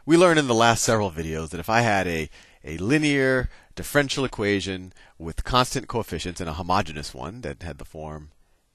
We learned in the last several videos that if I had a linear differential equation with constant coefficients and a homogeneous one that had the form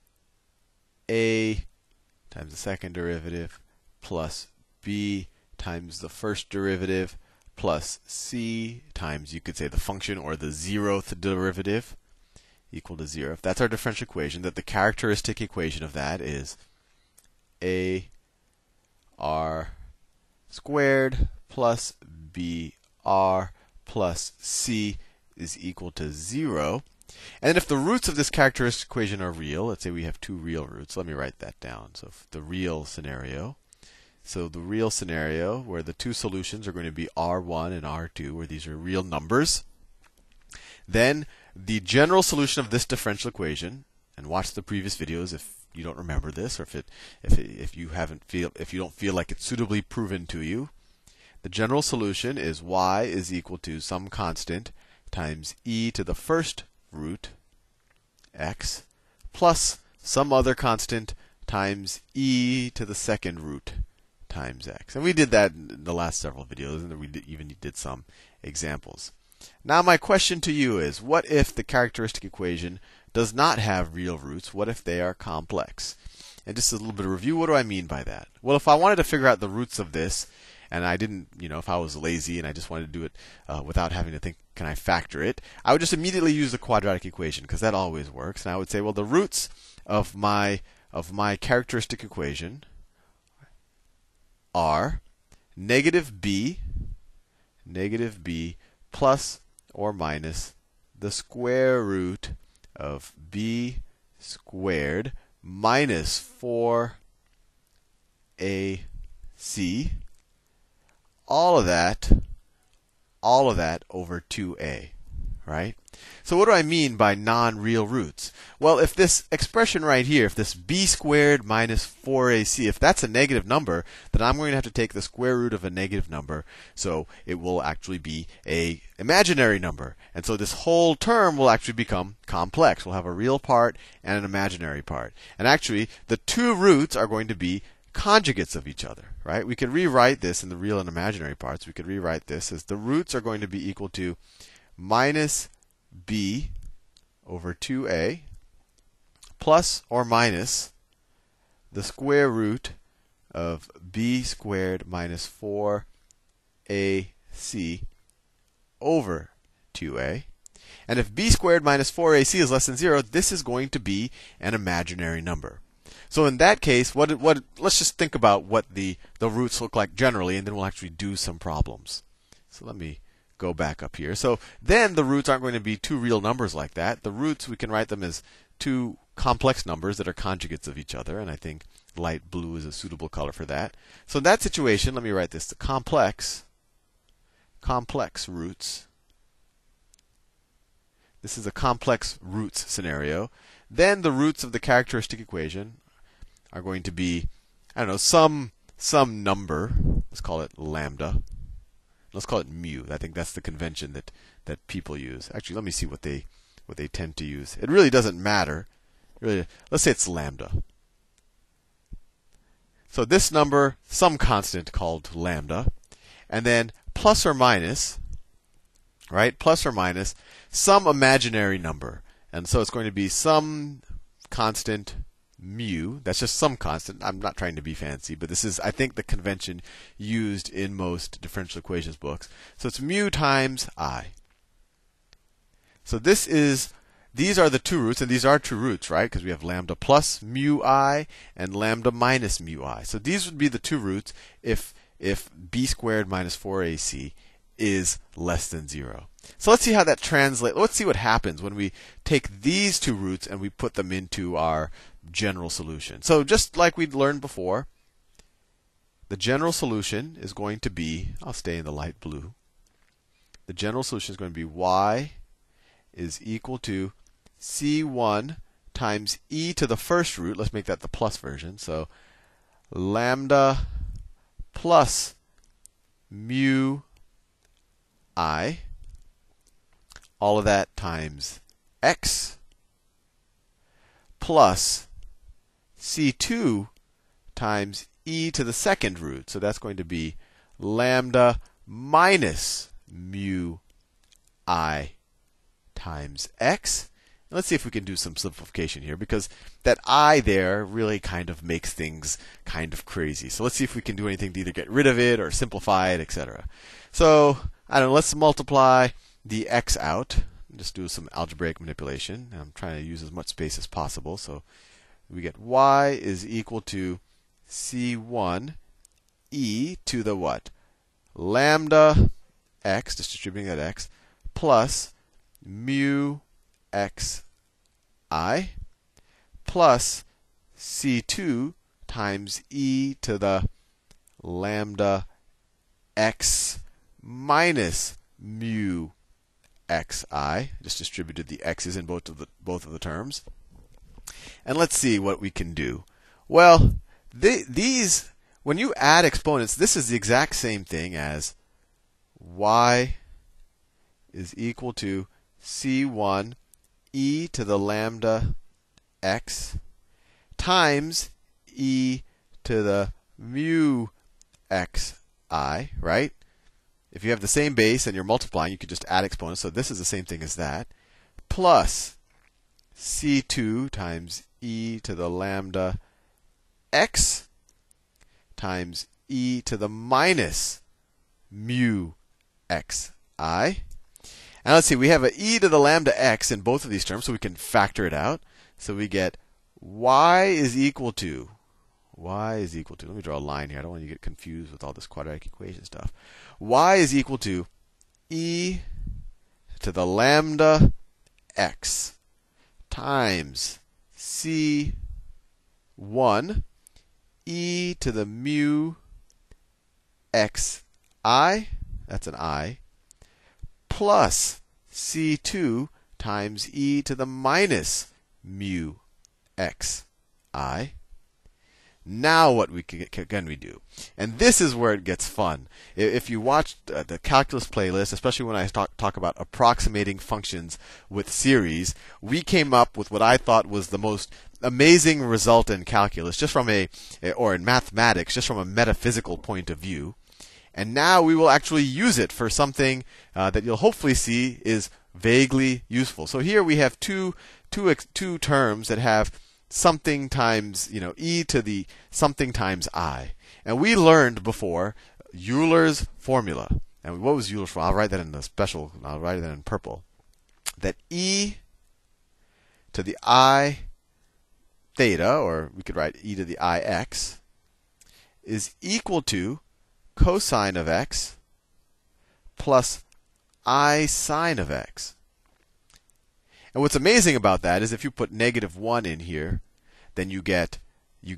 a times the second derivative plus b times the first derivative plus c times, you could say, the function or the zeroth derivative equal to 0. If that's our differential equation, that the characteristic equation of that is a r squared plus br plus c is equal to 0. And if the roots of this characteristic equation are real, let's say we have two real roots. Let me write that down. So the real scenario. So the real scenario where the two solutions are going to be r1 and r2, where these are real numbers. Then the general solution of this differential equation, and watch the previous videos if you don't remember this, or if you don't feel like it's suitably proven to you. The general solution is y is equal to some constant times e to the first root x plus some other constant times e to the second root times x. And we did that in the last several videos, and we even did some examples. Now my question to you is, what if the characteristic equation does not have real roots? What if they are complex? And just a little bit of review, what do I mean by that? Well, if I wanted to figure out the roots of this, and I didn't, if I was lazy and I just wanted to do it without having to think, can I factor it? I would just immediately use the quadratic equation, because that always works. And I would say, well, the roots of my characteristic equation are negative b plus or minus the square root of b squared minus 4ac, all of that over 2a, right? So what do I mean by non-real roots? Well, if this expression right here, if this b squared minus 4ac, if that's a negative number, then I'm going to have to take the square root of a negative number. So it will actually be a imaginary number. And so this whole term will actually become complex. We'll have a real part and an imaginary part. And actually, the two roots are going to be conjugates of each other, right? We could rewrite this in the real and imaginary parts. We could rewrite this as the roots are going to be equal to minus b over 2a plus or minus the square root of b squared minus 4ac over 2a. And if b squared minus 4ac is less than 0, this is going to be an imaginary number. So in that case, let's just think about what the roots look like generally, and then we'll actually do some problems. So let me go back up here. So then the roots aren't going to be two real numbers like that. The roots, we can write them as two complex numbers that are conjugates of each other, and I think light blue is a suitable color for that. So in that situation, let me write this: the complex roots. This is a complex roots scenario. Then the roots of the characteristic equation are going to be, I don't know, some number. Let's call it lambda. Let's call it mu. I think that's the convention that people use. Actually, let me see what they tend to use. It really doesn't matter. Really, let's say it's lambda. So this number, some constant called lambda, and then plus or minus, right? Plus or minus some imaginary number. And so it's going to be some constant mu. That's just some constant. I'm not trying to be fancy, but this is, I think, the convention used in most differential equations books. So it's mu times I. So these are the two roots, and these are two roots, right? Because we have lambda plus mu I and lambda minus mu I. So these would be the two roots if b squared minus 4ac is less than 0. So let's see how that translates. Let's see what happens when we take these two roots and we put them into our general solution. So just like we'd learned before, the general solution is going to be, I'll stay in the light blue. The general solution is going to be y is equal to c1 times e to the first root. Let's make that the plus version. So lambda plus mu I, all of that times x, plus c2 times e to the second root. So that's going to be lambda minus mu I times x. Let's see if we can do some simplification here, because that I there really kind of makes things kind of crazy. So let's see if we can do anything to either get rid of it or simplify it, etc. So, I don't know, let's multiply the x out. Just do some algebraic manipulation. I'm trying to use as much space as possible. So we get y is equal to c1 e to the what? Lambda x, just distributing that x, plus mu xi plus c2 times e to the lambda x minus mu xi. Just distributed the x's in both of the terms. And let's see what we can do. Well, these, when you add exponents, this is the exact same thing as y is equal to c1 e to the lambda x times e to the mu xi, right? If you have the same base and you're multiplying, you could just add exponents. So this is the same thing as that. Plus c2 times e to the lambda x times e to the minus mu xi. And let's see, we have an e to the lambda x in both of these terms, so we can factor it out. So we get y is equal to, let me draw a line here. I don't want you to get confused with all this quadratic equation stuff. Y is equal to e to the lambda x times c1 e to the mu xi, that's an I, plus c2 times e to the minus mu xi. Now what can we do? And this is where it gets fun. If you watch the calculus playlist, especially when I talk about approximating functions with series, we came up with what I thought was the most amazing result in calculus, or in mathematics, just from a metaphysical point of view. And now we will actually use it for something that you'll hopefully see is vaguely useful. So here we have two terms that have something times, e to the something times I. And we learned before Euler's formula. And what was Euler's formula? I'll write that in the special, I'll write that in purple. That e to the I theta, or we could write e to the ix, is equal to cosine of x plus I sine of x. And what's amazing about that is if you put -1 in here, then you get e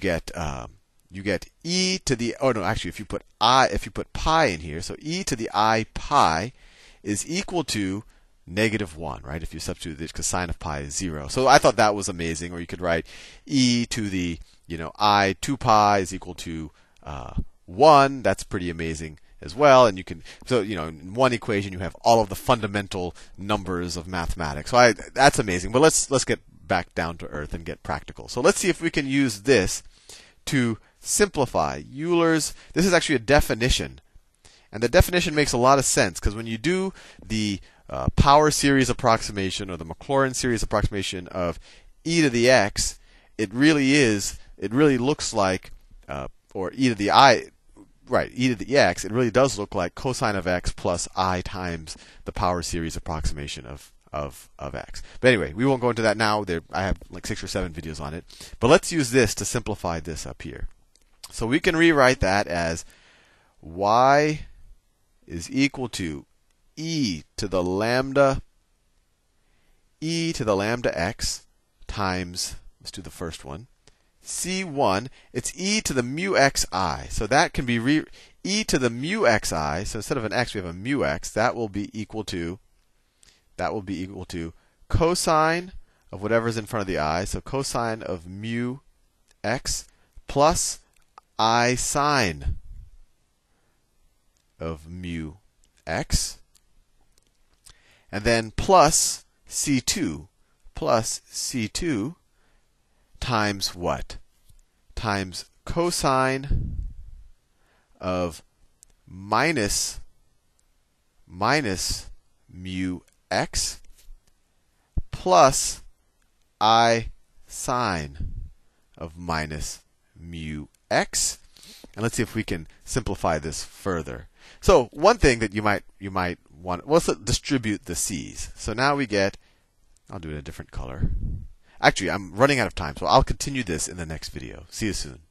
to the, oh no, actually if you put pi in here, so e to the I pi is equal to -1, right? If you substitute this, because sine of pi is 0. So I thought that was amazing. Or you could write e to the I 2 pi is equal to 1. That's pretty amazing as well. And you can, so in one equation you have all of the fundamental numbers of mathematics. So that's amazing. But let's get back down to earth and get practical. So let's see if we can use this to simplify Euler's. This is actually a definition, and the definition makes a lot of sense, because when you do the power series approximation or the Maclaurin series approximation of e to the x, it really looks like, or e to the I. Right, e to the x, it really does look like cosine of x plus I times the power series approximation of x. But anyway, we won't go into that now. I have like 6 or 7 videos on it. But let's use this to simplify this up here. So we can rewrite that as y is equal to e to the lambda x times, let's do the first one, c1, it's e to the mu xi. So that can be e to the mu xi. So instead of an x, we have a mu x. That will be equal to cosine of whatever's in front of the I. So cosine of mu x plus I sine of mu x. And then plus c2 times what? Times cosine of minus mu x plus I sine of minus mu x. And let's see if we can simplify this further. So one thing that you might want, well, let's distribute the c's. So now we get, I'll do it in a different color. Actually, I'm running out of time, so I'll continue this in the next video. See you soon.